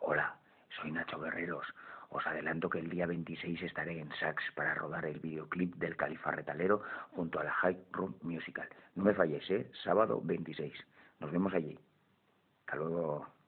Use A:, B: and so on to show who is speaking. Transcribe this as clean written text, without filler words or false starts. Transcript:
A: Hola, soy Nacho Guerreros. Os adelanto que el día 26 estaré en Sax para rodar el videoclip del Califa Retalero junto a la Hype Room Musical. No me falléis, ¿eh? Sábado 26. Nos vemos allí. Hasta luego.